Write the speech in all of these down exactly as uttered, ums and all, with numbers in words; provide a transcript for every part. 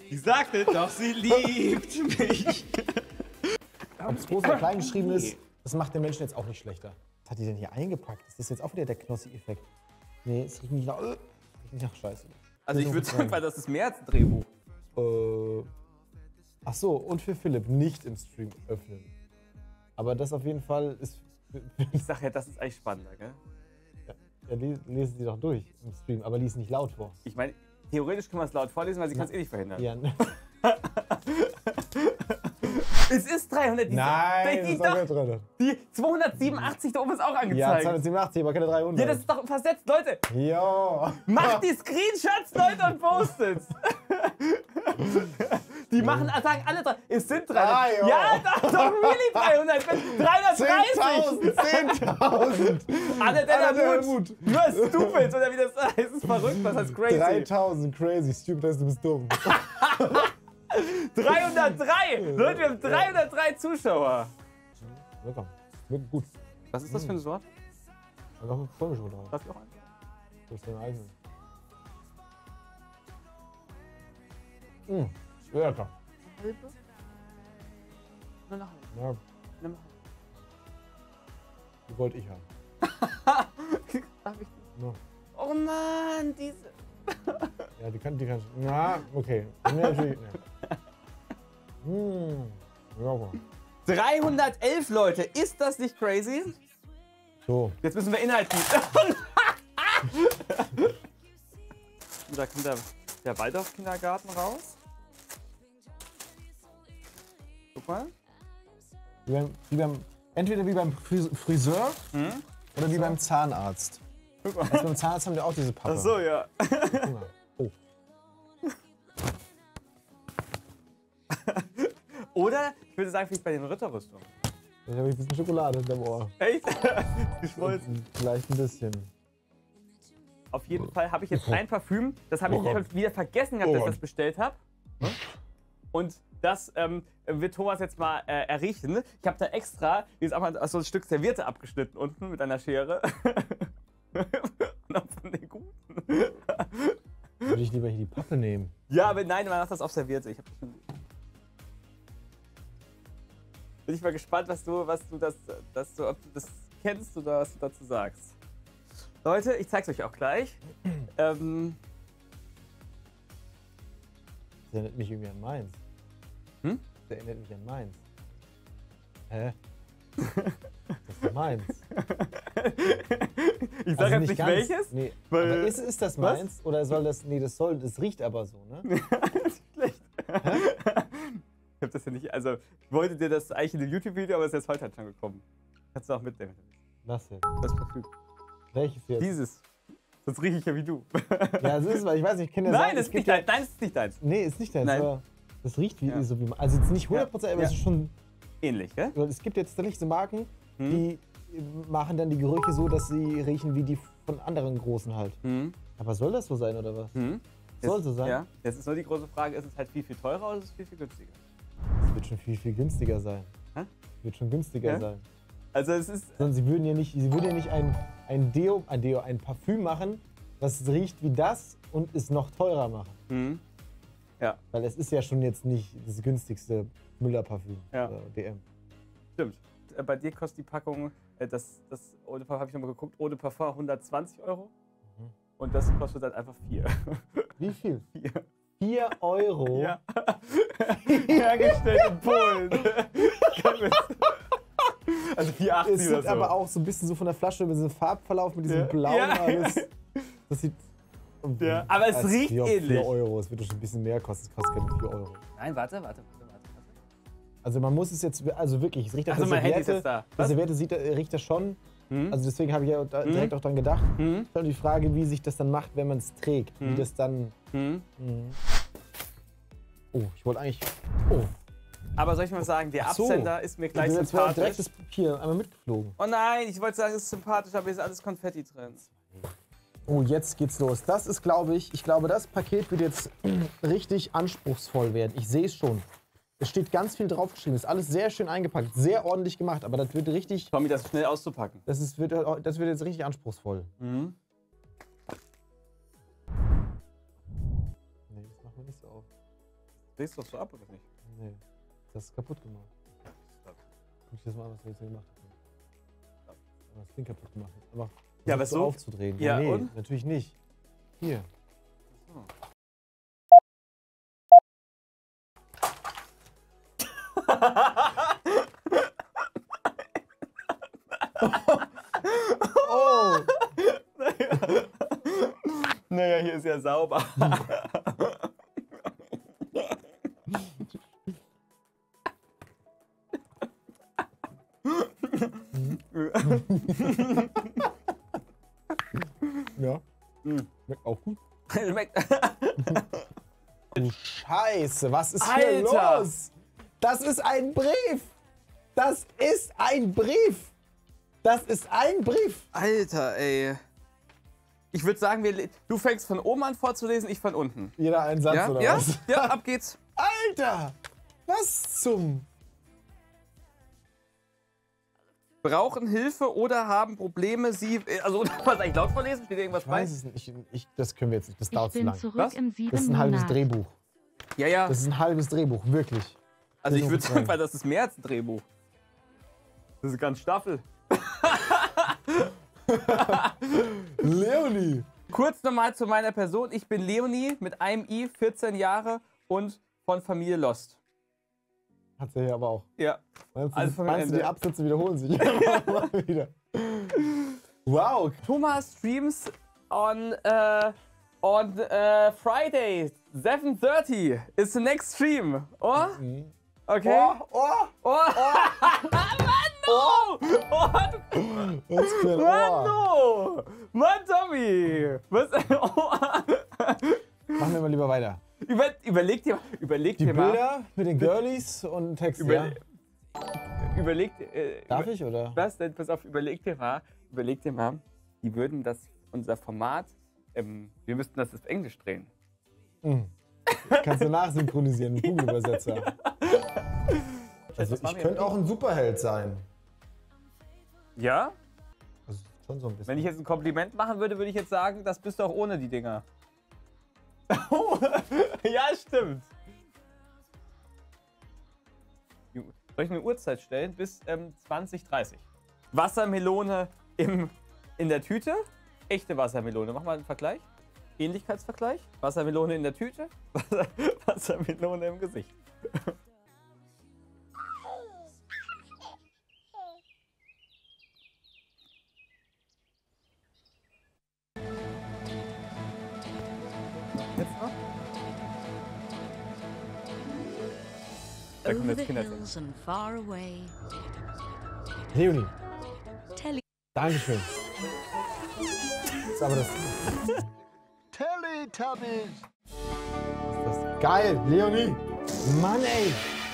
Sie sagte doch, sie liebt mich. Ob es groß oder klein geschrieben ist, das macht den Menschen jetzt auch nicht schlechter. Was hat die denn hier eingepackt? Ist das jetzt auch wieder der Knossi-Effekt? Nee, es riecht nicht nach, äh, riecht nicht nach Scheiße. Also ich würde sagen, weil das ist mehr als ein Drehbuch. Äh, ach so, und für Philipp nicht im Stream öffnen. Aber das auf jeden Fall ist... Ich sag ja, das ist eigentlich spannender, gell? Ja, ja, les, lesen Sie doch durch im Stream, aber lies nicht laut vor. Ich meine, theoretisch können wir es laut vorlesen, weil sie kann es eh nicht verhindern. Ja, ne? Es ist dreihundert. Die, Nein, die, die, das ist doch, doch drin. die zweihundertsiebenundachtzig da oben ist auch Ja, angezeigt. zweihundertsiebenundachtzig, aber keine dreihundert. Ja, das ist doch versetzt, Leute. Ja. Macht die Screenshots, Leute, und postet's. Die machen, sagen alle drei. Es sind dreihundert. Ah, ja. Ja, doch, doch, really dreihundert. dreihundertdreißig. zehntausend. Alle der der Mut. Nur stupid, oder wie das heißt. Das ist verrückt, was heißt crazy. dreitausend, crazy. Stupid heißt, du bist dumm. dreihundertdrei. Leute, wir haben dreihundertdrei Zuschauer. Lecker. Wirklich gut. Was ist das für eine Sorte? Ich freue mich schon drauf. Darf ich auch einen? Du hast deine eigenen. Mmh, sehr lecker. Halbe? Nur eine halbe. Ja, Nimm mal die wollte ich haben. halbe. Darf ich die? Ja. Oh Mann, diese. Ja, die kann, die kann. Ja, okay. Nee, natürlich. Nee. Mmh, lecker. dreihundertelf Leute, ist das nicht crazy? So. Jetzt müssen wir inhaltlich. Da kommt der, der Waldorf-Kindergarten raus. Guck mal. Wie beim, wie beim, entweder wie beim Fris- Friseur Hm? oder wie beim Zahnarzt. Guck mal. Also beim Zahnarzt haben wir auch diese Pappe. Ach so, ja. Guck mal. Oh. Oder, ich würde sagen, vielleicht bei den Ritterrüstungen. Jetzt habe ich ein bisschen Schokolade hinterm Ohr. Echt? Geschmolzen. Vielleicht ein bisschen. Auf jeden Fall habe ich jetzt ein Parfüm, das habe ich Oh Gott. schon wieder vergessen, gehabt, Oh dass ich Gott. das bestellt habe. Und das ähm, wird Thomas jetzt mal äh, erriechen. Ich habe da extra jetzt auch mal so ein Stück Serviette abgeschnitten unten mit einer Schere. Und auch von den guten. Würde ich lieber hier die Pappe nehmen. Ja, aber nein, man macht das auf Serviette. Ich hab das schon. Bin ich mal gespannt, was du, was du das, dass du, ob du das kennst oder was du dazu sagst. Leute, ich zeig's euch auch gleich. ähm, Das erinnert mich irgendwie an Mainz. Hm? Das erinnert mich an Mainz. Hä? Das ist Mainz. ich sag Also jetzt nicht ganz- welches. Nee. weil- Aber ist, ist das Was? Mainz oder soll das. Nee, das soll. Das riecht aber so, ne? Das ist schlecht. Ich hab das ja nicht. Also, ich wollte dir das eigentlich in dem YouTube-Video, aber es ist jetzt heute halt schon gekommen. Kannst du auch mitnehmen. Was jetzt? Das Parfüm. Welches jetzt? Dieses. Sonst rieche ich ja wie du. Ja, das ist, weil ich weiß nicht, ich kenne ja Nein, sagen, das es ist gibt nicht deins. Nein, das ist nicht deins. Nee, ist nicht deins, Nein. aber das riecht wie Ja. so wie. Also jetzt nicht hundert Prozent, aber Ja. es ist schon. Ähnlich, gell? Weil es gibt jetzt nicht so Marken, Hm. die machen dann die Gerüche so, dass sie riechen wie die von anderen großen halt. Hm. Aber soll das so sein oder was? Hm. Soll so sein? Ja. Jetzt ist nur die große Frage, ist es halt viel, viel teurer oder ist es viel, viel günstiger? Es wird schon viel, viel günstiger sein. Hä? Es wird schon günstiger Ja? sein. Also es ist. Sondern sie würden ja nicht, sie würden ja nicht ein, ein Deo, ein Deo, ein Parfüm machen, das riecht wie das und es noch teurer machen. Hm. Ja, Weil es ist ja schon jetzt nicht das günstigste Müller-Parfüm. Ja. Oder D M. stimmt. Äh, Bei dir kostet die Packung, äh, das, das Eau de Parfum, habe ich nochmal geguckt, Eau de Parfum hundertzwanzig Euro. Mhm. Und das kostet dann einfach vier. Wie viel? vier. vier Euro? Ja. Hergestellt in Polen. Kein Witz. Also vier Euro achtzig Es oder sieht so. aber auch so ein bisschen so von der Flasche mit diesem Farbverlauf, mit diesem Ja. Blau Ja. und alles. Das sieht. Ja, aber es Also riecht vier, ähnlich. vier Euro, es wird doch schon ein bisschen mehr kosten. Es kostet keine vier Euro. Nein, warte, warte, warte, warte. warte. Also man muss es jetzt, also wirklich, es riecht nach Also der mein Handy ist Serviette. jetzt da. Die Was? Serviette sieht, riecht das schon. Hm? Also deswegen habe ich ja da direkt auch dran gedacht. Hm? Ist halt die Frage, wie sich das dann macht, wenn man es trägt. Wie Mhm. das dann. Hm? Mhm. Oh, ich wollte eigentlich. Oh, Aber soll ich mal sagen, der Ach so. Absender ist mir gleich jetzt war direkt sympathisch. das Papier einmal mitgeflogen. Oh nein, ich wollte sagen, es ist sympathisch, aber hier ist alles Konfetti drin. Oh, jetzt geht's los. Das ist, glaube ich, ich glaube, das Paket wird jetzt richtig anspruchsvoll werden. Ich sehe es schon. Es steht ganz viel draufgeschrieben. Ist alles sehr schön eingepackt, sehr ordentlich gemacht. Aber das wird richtig, Tommy, das schnell auszupacken. das ist, wird, das wird jetzt richtig anspruchsvoll. Mhm. Nee, das machen wir nicht so auf. Drehst du das so ab oder nicht? Nee, das ist kaputt gemacht. Guck dir das mal an, was wir jetzt hier gemacht haben. Aber das Ding kaputt gemacht. Aber ja, aber so aufzudrehen. Ja, nee, und? natürlich nicht. Hier. So. Oh! Naja. naja, hier ist ja sauber. Ja. Mhm. Schmeckt auch gut. Schmeckt. Du Scheiße, was ist Alter. hier los? Das ist ein Brief! Das ist ein Brief! Das ist ein Brief! Alter, ey. Ich würde sagen, wir, du fängst von oben an vorzulesen, ich von unten. Jeder einen Satz Ja, oder ja, was? ja, ab geht's. Alter! Was zum... Brauchen Hilfe oder haben Probleme, sie... Also, was eigentlich laut vorlesen? Steht irgendwas Ich bei? weiß es nicht. Ich, ich, das können wir jetzt nicht. Das dauert Ich zu bin lang. zurück Was? im Das ist siebten ein halbes Monat. Drehbuch. Ja, ja. Das ist ein halbes Drehbuch, wirklich. Also ich nur würde kurz sagen, rein. das ist mehr als ein Drehbuch. Das ist eine ganze Staffel. Leonie! Kurz nochmal zu meiner Person. Ich bin Leonie mit einem I, vierzehn Jahre und von Familie Lost. Hat sie hier aber auch. Ja. Meinst du, Also von meinst du die Ende. Absätze wiederholen sich immer wieder? Wow! Thomas streams on, uh, on uh, Friday, seven thirty is the next stream. Oh? Okay. Oh, oh! Oh! Mann, no! Oh, du Was für ein Mann, Ohr! no! Mann, Tommy! Was? Oh. Machen wir mal lieber weiter. Über, überleg dir, überleg Die dir mal. Bilder mit den Girlies und Text, Über, ja? Überleg, äh, Darf über, ich, oder? Was denn? Pass auf, überleg dir mal, überleg dir mal, die würden das, unser Format, ähm, wir müssten das auf Englisch drehen. Mhm. Kannst du nachsynchronisieren mit Google-Übersetzer. Also Was machen ich wir könnte jetzt? auch ein Superheld sein. Ja? Also schon so ein bisschen. Wenn ich jetzt ein Kompliment machen würde, würde ich jetzt sagen, das bist du auch ohne die Dinger. Ja, stimmt. Soll ich eine Uhrzeit stellen? Bis ähm, zwanzig dreißig. Wassermelone im, in der Tüte. Echte Wassermelone. Mach mal einen Vergleich. Ähnlichkeitsvergleich. Wassermelone in der Tüte. Wasser, Wassermelone im Gesicht. Jetzt noch? Da kommen Over jetzt the Kinder. hills and far away. Leonie, Telly. Dankeschön. Das ist aber das. Teletubbies. Das ist geil, Leonie! Mann, ey!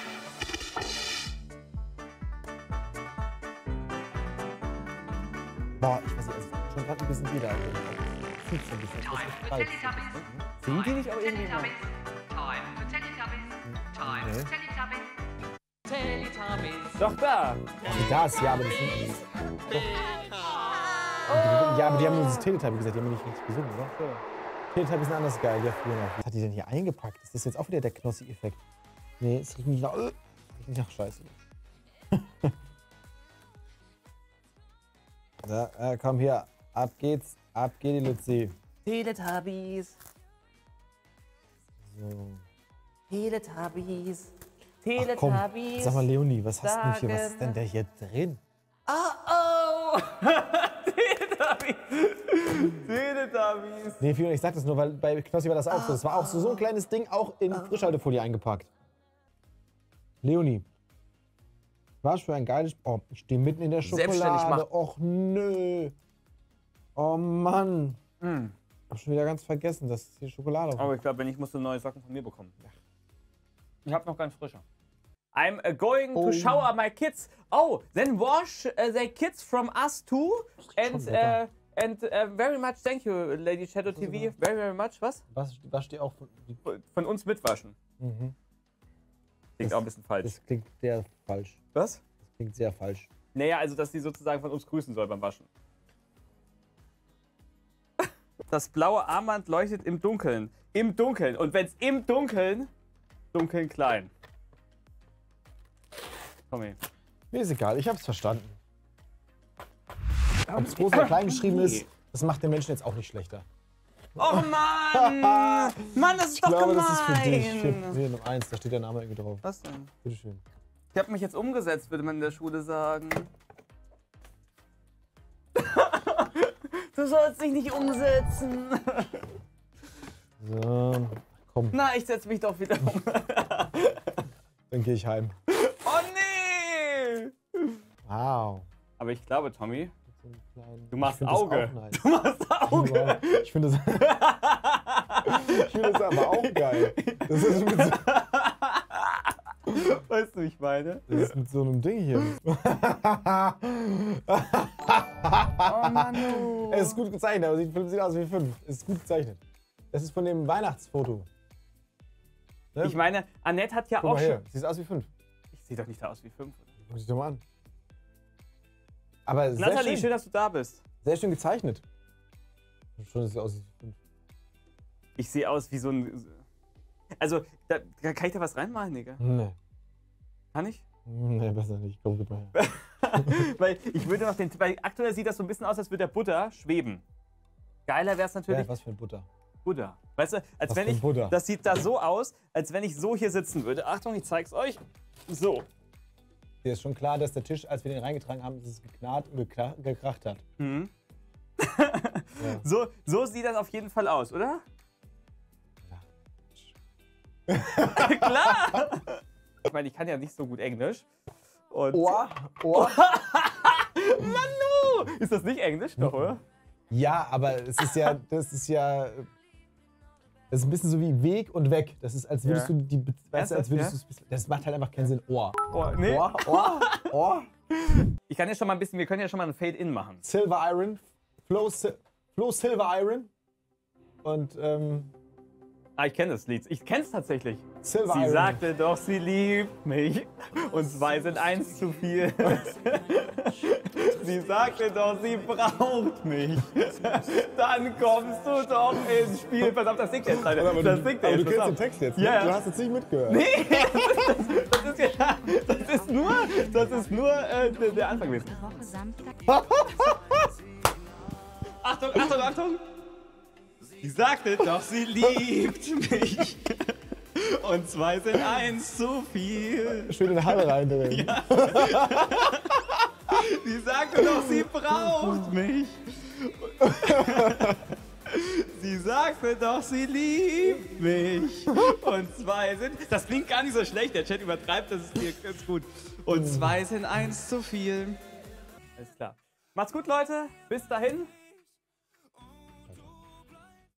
Boah, ich weiß nicht, also schon gerade ein bisschen wieder. Zieht so ein bisschen. Das ist echt geil. Singen die nicht auch irgendwie? Time for Teletubbies. Time Nee. for Teletubbies. Teletubbies. Doch da! Also das, ja, aber das sind nicht. Ja, aber die haben nur das Teletubby gesagt, die haben nicht richtig gesungen, oder? Teletubby sind anders geil, ja, früher noch. Was hat die denn hier eingepackt? Ist das jetzt auch wieder der Knossi-Effekt? Nee, es riecht nicht nach. Äh, riecht nicht nach Scheiße. Ja, äh, komm hier, ab geht's, ab geht die Luzi. Teletubbies, So. Teletubbies, Ach, komm, Teletubbies. sag mal, Leonie, was hast du denn hier? Was sagen- ist denn da hier drin? Oh, oh! Teletubbies! Teletubbies! Nee, Fiona, ich sag das nur, weil bei Knossi war das auch so. Das war auch so, so ein kleines Ding, auch in Frischhaltefolie eingepackt. Leonie. Was für ein geiles. Oh, ich stehe mitten in der Selbstständig Schokolade. machen. Och, nö. Oh Mann. Mm. Hab schon wieder ganz vergessen, dass hier Schokolade Aber ich glaube, wenn ich musst du neue Socken von mir bekommen. Ich habe noch ganz frische. I'm uh, going Oh. to shower my kids. Oh, then wash uh, their kids from us too. And, Schon uh, lecker. and uh, very much thank you, Lady Shadow T V. Very, very much. Was? Was, was steht auch. Von, Von uns mitwaschen. mhm. Klingt Das- auch ein bisschen falsch. Das klingt sehr falsch. Was? Das klingt sehr falsch. Naja, also dass sie sozusagen von uns grüßen soll beim Waschen. Das blaue Armband leuchtet im Dunkeln. Im Dunkeln. Und wenn es im Dunkeln dunkeln klein. Tommy. Mir ist egal, ich hab's verstanden. Ob es groß oder klein geschrieben ist, das macht den Menschen jetzt auch nicht schlechter. Oh Mann! Mann, das ist Ich doch glaube, gemein! das ist für dich. vier, vier, Nummer eins, da steht der Name irgendwie drauf. Was denn? Bitteschön. Ich habe mich jetzt umgesetzt, würde man in der Schule sagen. Du sollst dich nicht umsetzen. So, komm, Na, ich setze mich doch wieder um. dann gehe ich heim. Oh nee! Wow. Aber ich glaube, Tommy, So einen kleinen- du machst Ich find das Auge. auch nice. Du machst Auge. Ich finde das, ich find das aber auch geil. Das ist, mit so, Weißt du, wie ich meine? das ist mit so einem Ding hier. Oh Mann, du. Es ist gut gezeichnet, aber sieht, sieht aus wie fünf. Es ist gut gezeichnet. Das ist von dem Weihnachtsfoto. Ne? Ich meine, Annette hat ja Guck auch mal hier, schon... sieht aus wie fünf. Ich sehe doch nicht da aus wie fünf. Guck dich doch mal an. Aber sehr Nathalie, schön. schön, dass du da bist. Sehr schön gezeichnet. Schon sieht aus wie fünf. Ich sehe aus wie so ein... Also, da, da kann ich da was reinmalen, Digga? Nee. Kann ich? Nee, besser nicht. Komm, gib mal her. Weil ich würde noch den... Weil aktuell sieht das so ein bisschen aus, als würde der Buddha schweben. Geiler wäre es natürlich... Ja, was für ein Butter. Buddha. Weißt du, als Was wenn für ein ich... Buddha? Das sieht da so aus, als wenn ich so hier sitzen würde. Achtung, ich zeig's euch. So. Dir ist schon klar, dass der Tisch, als wir den reingetragen haben, dass es geknarrt und gekra gekracht hat. Mhm. Ja. So, so sieht das auf jeden Fall aus, oder? Klar! Ich meine, ich kann ja nicht so gut Englisch. Und Ohr, Ohr. Manu! Ist das nicht Englisch, doch, oder? Ja, aber es ist ja, das ist ja, das ist ein bisschen so wie Weg und weg. Das ist, als würdest Ja. du die, weißt du, als Ernsthaft, würdest ja? du es, das macht halt einfach keinen Sinn. Ohr. Oh, nee. Ohr, Ohr, Ohr. Ich kann ja schon mal ein bisschen, wir können ja schon mal ein Fade-In machen. Silver Iron, Flow, Si- Flow Silver Iron und ähm, Ah, ich kenne das Lied. Ich kenne es tatsächlich. Silver Sie Iron. sagte doch, sie liebt mich. Und zwei sind eins zu viel. Sie sagte doch, sie braucht mich. Dann kommst du doch ins Spiel. Pass auf, das singt jetzt, Leute. aber Das du, singt er aber jetzt. du pass kennst auf. den Text jetzt, ne? Ja, ja. Du hast jetzt nicht mitgehört. Das ist, ja, das ist nur, das ist nur äh, der, der Anfang gewesen. Woche Samstag. Achtung, Achtung, Achtung! Sie sagte doch, sie liebt mich. Und zwei sind eins zu viel. Schön in die Halle reindrehen. Ja. Sie sagte doch, sie braucht mich. Sie sagte doch, sie liebt mich. Und zwei sind... Das klingt gar nicht so schlecht, der Chat übertreibt, das ist hier ganz gut. Und zwei sind eins zu viel. Alles klar. Macht's gut, Leute. Bis dahin.